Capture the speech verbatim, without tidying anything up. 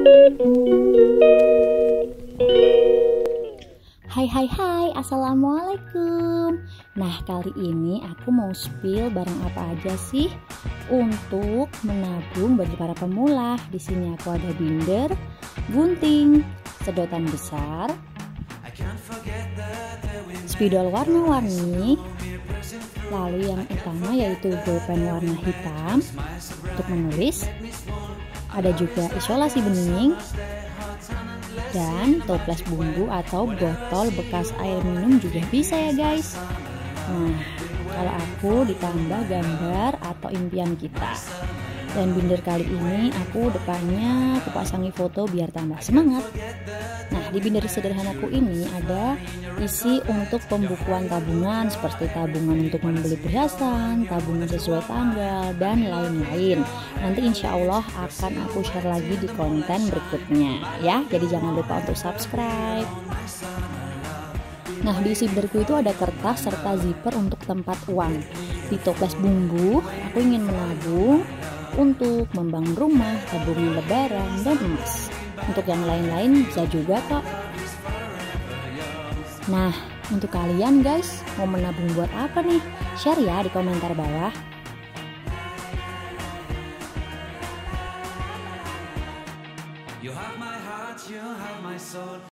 Hai hai hai, assalamualaikum. Nah, kali ini aku mau spill barang apa aja sih untuk menabung bagi para pemula. Di sini aku ada binder, gunting, sedotan besar, spidol warna-warni, lalu yang utama yaitu bolpen warna hitam untuk menulis, ada juga isolasi bening, dan toples bumbu atau botol bekas air minum juga bisa ya guys. Nah, kalau aku ditambah gambar atau impian kita. Dan binder kali ini aku depannya aku pasangi foto biar tambah semangat. Nah, di binder sederhanaku ini ada isi untuk pembukuan tabungan seperti tabungan untuk membeli perhiasan, tabungan sesuai tanggal, dan lain-lain. Nanti insya Allah akan aku share lagi di konten berikutnya ya. Jadi jangan lupa untuk subscribe. Nah, di isi binderku itu ada kertas serta zipper untuk tempat uang. Di toples bumbu, aku ingin menabung untuk membangun rumah, tabungan lebaran, dan emas. Untuk yang lain-lain bisa juga kok. Nah, untuk kalian guys, mau menabung buat apa nih? Share ya di komentar bawah. You have my heart, you have my soul.